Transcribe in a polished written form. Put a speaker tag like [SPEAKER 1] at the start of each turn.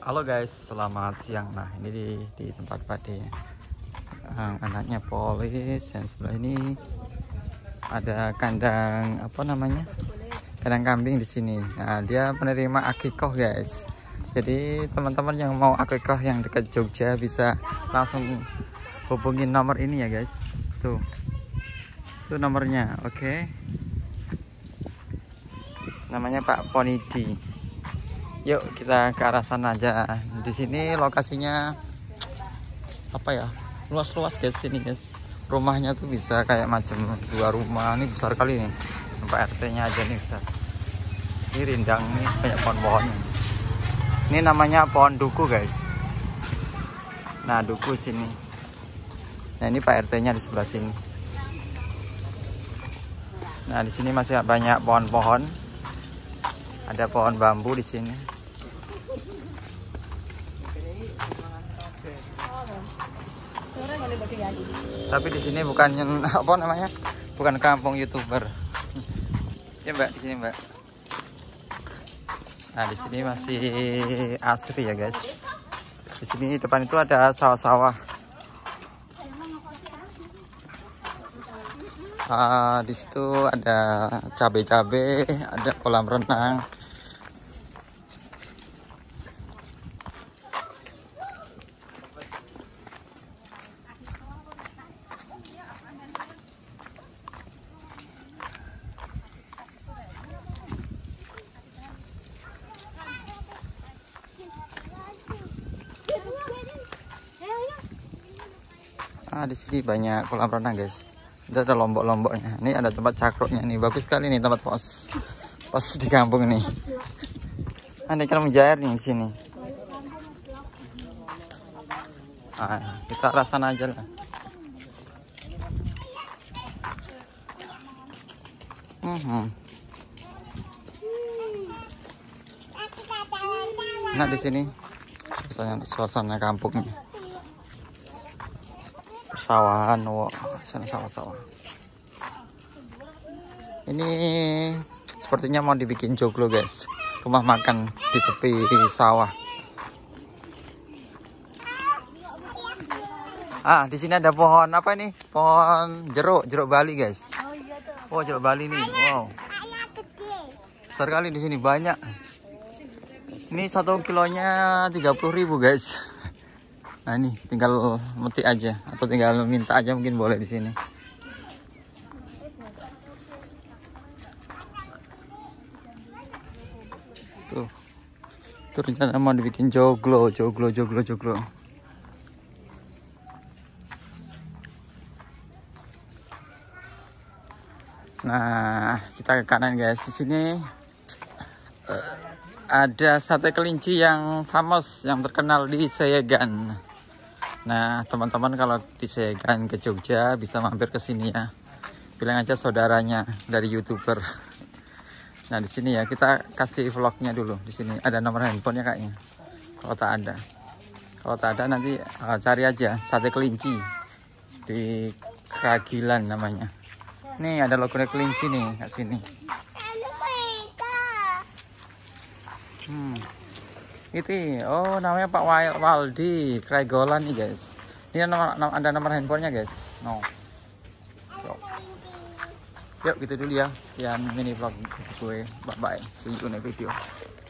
[SPEAKER 1] Halo guys, selamat siang. Nah ini di tempat Pade, anaknya polis. Yang sebelah ini ada kandang apa namanya, kandang kambing di sini. Nah dia penerima akikoh guys. Jadi teman-teman yang mau akikoh yang dekat Jogja bisa langsung hubungin nomor ini ya guys. Tuh, itu nomornya. Oke. Namanya Pak Ponidi. Yuk kita ke arah sana aja. Di sini lokasinya apa ya? Luas-luas guys ini guys. Rumahnya tuh bisa kayak macam 2 rumah. Ini besar kali nih. Pak RT-nya aja nih besar. Ini rindang nih, banyak pohon-pohonnya. Ini namanya pohon duku guys. Nah, duku sini. Nah, ini Pak RT-nya di sebelah sini. Nah, di sini masih banyak pohon-pohon. Ada pohon bambu di sini. Tapi di sini bukan apa namanya? Bukan kampung YouTuber. Ya, Mbak, di sini, Mbak. Nah, di sini masih asri ya, guys. Di sini depan itu ada sawah-sawah. Di situ ada cabai-cabai, ada kolam renang. Di sini banyak kolam renang guys. Ada lombok-lomboknya. Ini ada tempat cakruknya nih. Bagus sekali nih tempat pos di kampung ini. Ada ikan mujair nih di sini. Kita arah sana aja lah. Nah di sini suasana kampungnya. Persawahan, sana sawah-sawah. Ini sepertinya mau dibikin joglo guys. Rumah makan di tepi sawah. Di sini ada pohon apa nih? Pohon jeruk Bali guys. Oh, jeruk Bali nih. Wow. Besar kali di sini, banyak. Ini 1 kilonya 30.000 guys. Nah ini tinggal metik aja atau tinggal minta aja, mungkin boleh di sini. Tuh rencana mau dibikin joglo. Nah kita ke kanan guys. Di sini ada sate kelinci yang famous, yang terkenal di Seyegan. Nah, teman-teman kalau di Seyegan ke Jogja bisa mampir ke sini ya. Bilang aja saudaranya dari YouTuber. Nah, di sini ya kita kasih vlognya dulu. Di sini ada nomor handphonenya kayaknya. Kalau tak ada nanti cari aja sate kelinci di Kragilan namanya. Nih ada logo kelinci nih kat sini. Itu namanya Pak Waldi Kragolan nih guys. Ini ada nomor handphonenya guys. Yuk gitu dulu ya. Sekian mini vlog gue. Bye bye. See you in a video.